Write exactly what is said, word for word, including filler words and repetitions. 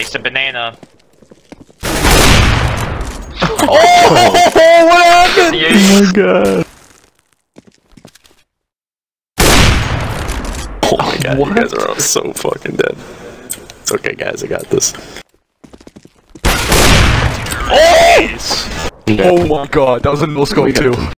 It's a banana. Oh, what happened? You- Oh my god. Oh my god, What? you guys are all so fucking dead. It's okay, guys, I got this. Oh! Oh my god, that was a no scope too.